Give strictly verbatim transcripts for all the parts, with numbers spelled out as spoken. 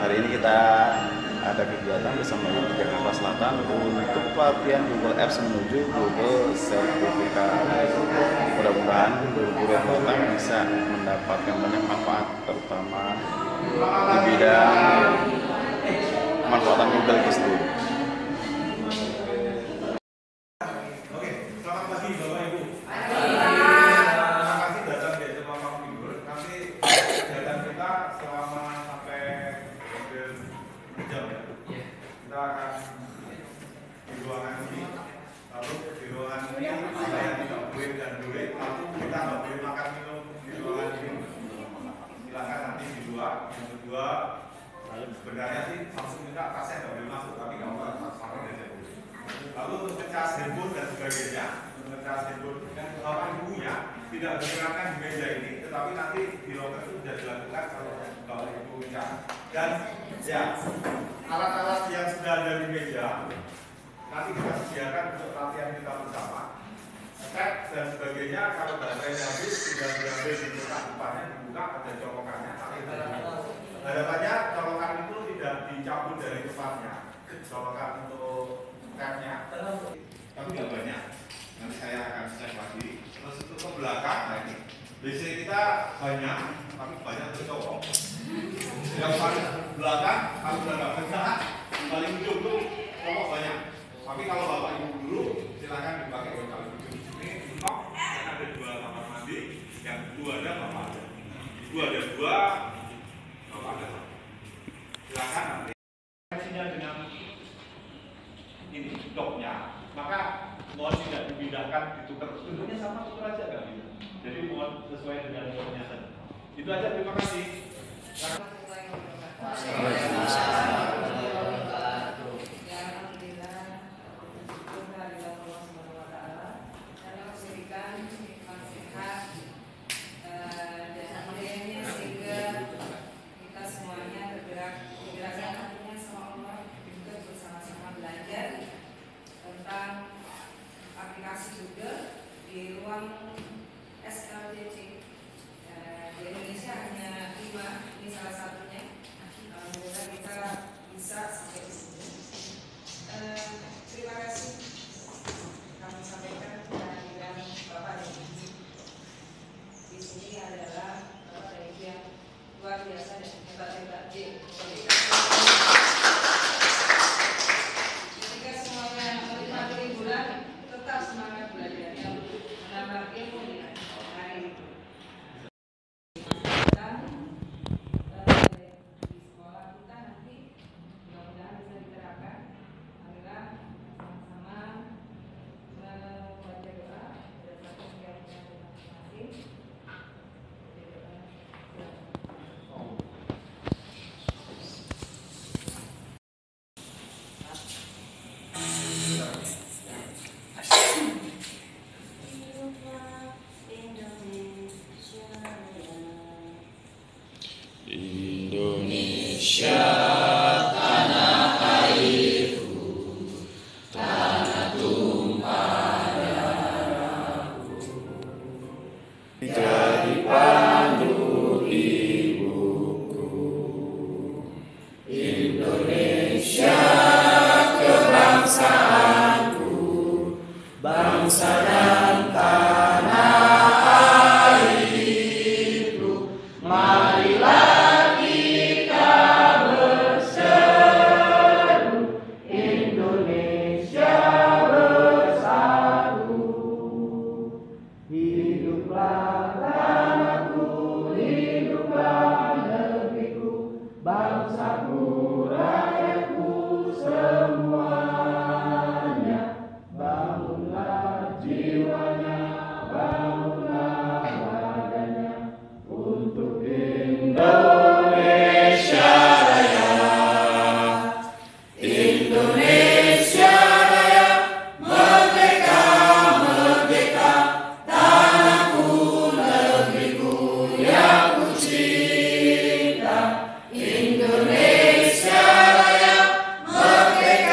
hari ini kita ada kegiatan bersama I P Jakarta Selatan untuk pelatihan Google Apps menuju Google Sertifikat. Mudah-mudahan guru-guru yang datang bisa mendapatkan banyak manfaat, terutama di bidang pemanfaatan Google itu sendiri. Kita akan di ruangan ini, lalu di ruangan ini ada yang tidak boleh dan boleh, lalu kita nggak boleh makan minum di ruangan ini. Silakan nanti di dua, yang kedua, sebenarnya sih langsung minta pasien nggak boleh masuk, tapi nggak apa-apa, sama saja boleh. Lalu untuk ngecas handphone dan sebagainya, untuk ngecas handphone dan bapak ibunya tidak digunakan di meja ini, tetapi nanti di loker itu sudah dilakukan kalau bapak ibu ngecas. Dan ya, alat-alat yang sudah ada di meja nanti kita sediakan untuk latihan kita bersama. Cek dan sebagainya, kalau baterainya habis tinggal diambil di kotak depannya, dibuka, ada colokannya. Harapannya colokan itu tidak dicabut dari tempatnya, colokan untuk tapnya, tapi tidak banyak. Nanti saya akan cek lagi. Terus itu ke belakang, nah ini B C kita banyak, tapi banyak tercolok. Yang paling belakang, kalau sudah nggak bergerak, paling ujung tuh colok banyak. Tapi kalau bapak ibu dulu, silakan dipakai buat paling ujung. Ini untuk yang ada dua kamar mandi, yang dua ada bapak ada. Dua ada dua, bapak ada satu. Silakan nanti. Koneksinya dengan ini doknya, maka mohon tidak dipindahkan, ditukar. Bentuknya sama, tukar aja nggak bisa. Jadi mohon sesuai dengan nomornya saja. Itu aja, terima kasih. Aplikasi Google di ruang S L D C di Indonesia hanya lima, ini salah satunya. Semoga kita bisa sampai di sini. Terima kasih kami sampaikan kehadiran Bapak dan Ibu. Di sini adalah Bapak dan Ibu yang luar biasa dan hebat-hebat. Ketika semuanya menikmati bulan, tetap semangat belajar yang menambah ilmu di hari ini. Dan di sekolah kita nanti mudah-mudahan bisa diterapkan. Marilah sama-sama membaca doa berdasarkan keyakinan masing-masing. Indonesia tanah airku, tanah tumpah darahku, jadi pandu ibuku. Indonesia kebangsaanku, bangsa dan tanah airku, marilah bangsaku, rakyatku semuanya, bangunlah jiwanya, bangunlah badannya untuk Indonesia Raya. Indonesia Raya, merdeka, merdeka, tanahku, negeriku yang ku cinta. Indonesia Raya, merdeka.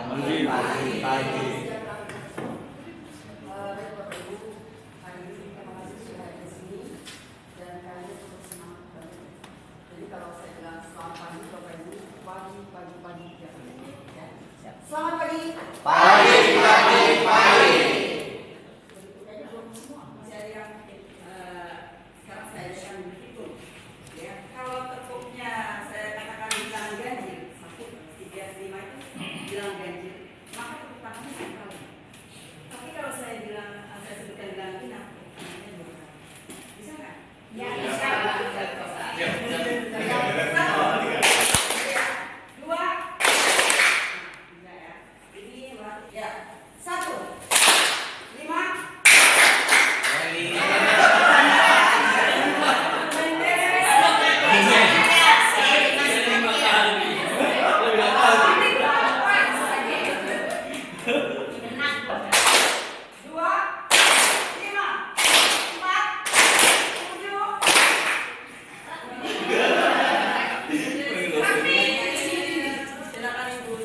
Pagi. Pagi. Selamat pagi. Pagi, pagi, pagi. Saya yang eh, sekarang saya akan berhitung. Ya, kalau tepuknya saya katakan bilang ganjil, satu, tiga, lima itu bilang ganjil, maka tepuk tangannya satu kali. Tapi kalau saya bilang, saya sebutkan bilang genap, tangannya dua kali. Bisa nggak? Ya, bisa. Satu, dua. Ya, satu, lima, dua, lima, empat, tujuh. Silakan ibu.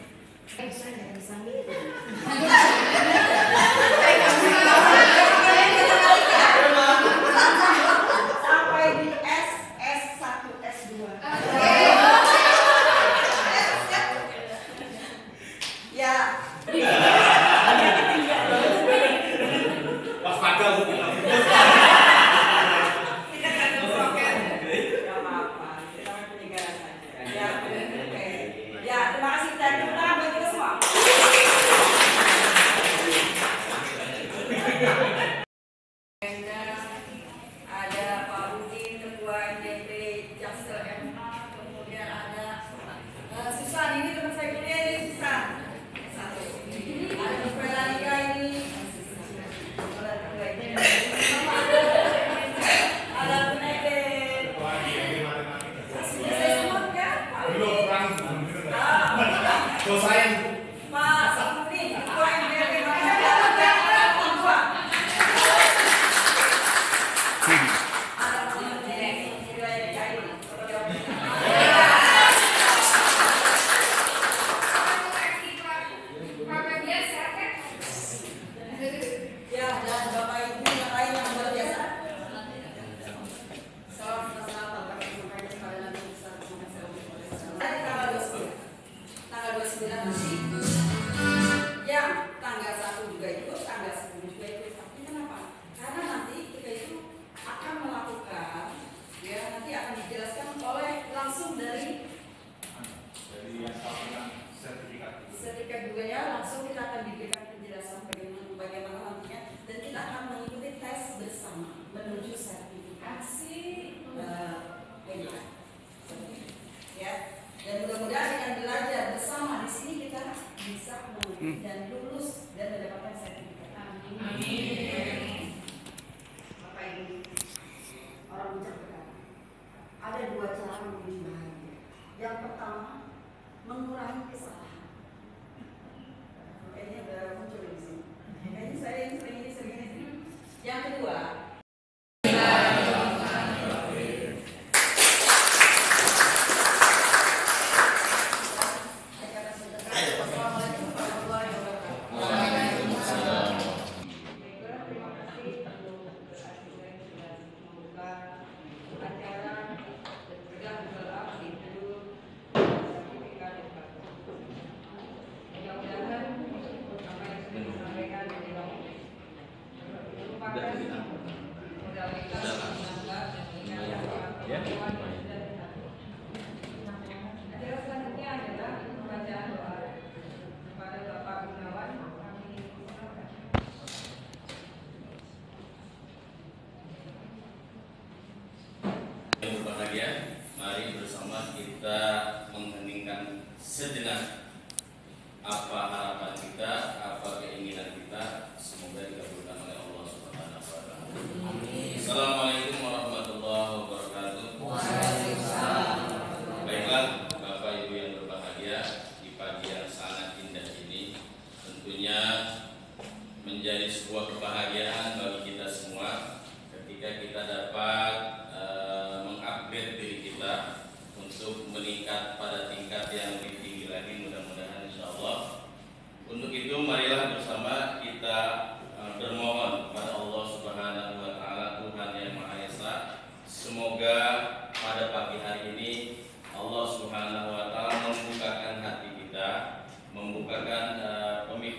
Sampai di S, S satu, S dua. Ya. Pas pada Kita kan roket. Gak apa-apa. Kita kan penyegaran saja. Ya, oke. Ya, terima kasih dan tepuk tangan buat kita semua. Ada Pak Udin, Ketua N D P Jaksel M A, kemudian ada eh, Susan, ini teman saya kuliah ini Susan. Satu. Ada Mas Felalika ini. Ada Penede. Saya sebut ya, Pak Udin. Ah, dosain. Pak Saputri, Ketua N D P Ketua. Ya, dan Bapak Ibu yang lain yang luar biasa. Salam Nasional kami sampaikan kepada Nabi besar Muhammad shallallahu alaihi wasallam. Hari tanggal dua puluh sembilan. Tanggal dua puluh sembilan nanti yang tanggal satu juga ikut, tanggal sepuluh juga ikut. Tapi kenapa? Karena nanti kita itu akan melakukan, ya nanti akan dijelaskan oleh langsung dari Dari yang satunya sertifikat. sertifikat juga ya, langsung kita akan diberikan penjelasan bagaimana, bagaimana nantinya dan kita akan mengikuti tes bersama menuju sertifikasi uh, ya, dan mudah-mudahan dengan belajar bersama di sini kita bisa mengerti dan lulus dan mendapatkan sertifikat. Amin. Bapak Ibu, orang bijak berkata, ada dua cara menjadi bahagia. Yang pertama, mengurangi kesalahan. Kayaknya udah muncul di sini. Kayaknya saya yang sering ini sering ini. Yang kedua, Assalamualaikum warahmatullahi wabarakatuh. Waalaikumsalam. Terima kasih untuk asisten sudah membuka acara dan juga bergerak di judul sertifikat debat. Mudah-mudahan apa yang sudah disampaikan di dalam merupakan modal kita menambah dan meningkatkan kemampuan dan kita. Acara selanjutnya adalah pembacaan doa kepada Bapak Gunawan. Kami silakan. Yang berbahagia, mari bersama kita mengheningkan sejenak apa harapan kita, apa keinginan kita, semoga dikabulkan oleh Allah Subhanahu wa taala. Assalamualaikum warahmatullahi wabarakatuh. Baiklah, Bapak Ibu yang berbahagia, di pagi yang sangat indah ini tentunya menjadi sebuah kebahagiaan bagi kita semua ketika kita dapat uh, mengupgrade diri kita untuk meningkat pada tingkat yang lebih tinggi lagi. Mudah-mudahan insya Allah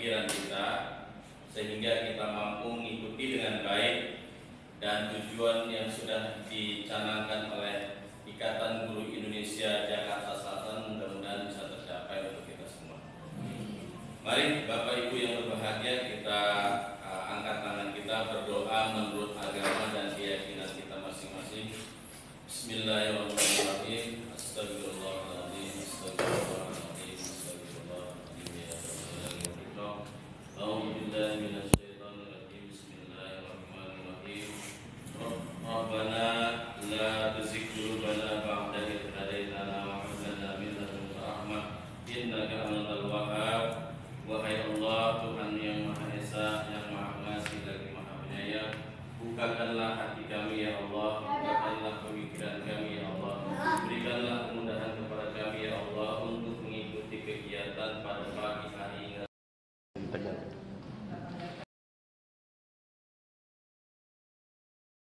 pikiran kita sehingga kita mampu mengikuti dengan baik dan tujuan yang sudah dicanangkan oleh Ikatan Guru Indonesia Jakarta Selatan mudah-mudahan bisa tercapai untuk kita semua. Mari Bapak Ibu yang berbahagia, kita uh, angkat tangan kita berdoa menurut agama dan keyakinan kita masing-masing. Bismillahirrahmanirrahim. Astagfirullahaladzim. Astagfirullahaladzim. Astagfirullahaladzim. Ya Rabbal alamin. A'udzubillahi minasyaitonirrajim. Bismillahirrahmanirrahim. Rabbana la tuzigh qulubana ba'da idh hadaytana wa hab lana min ladunka rahmah innaka antal wahhab. Wahai Allah, Tuhan yang Maha Esa, yang Maha Pengasih lagi Maha Penyayang, bukakanlah hati kami ya Allah, bukakanlah pemikiran kami ya Allah, berikanlah